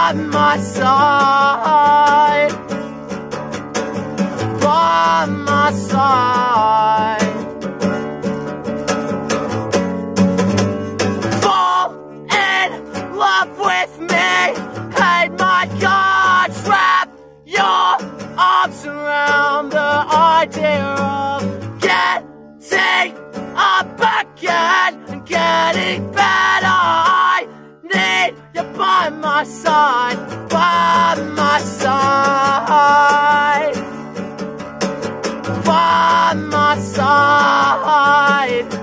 by my side, by my side. Fall in love with me, hey my God, wrap your arms around the idea of getting up again and getting better. I need you by my side, by my side, by my side.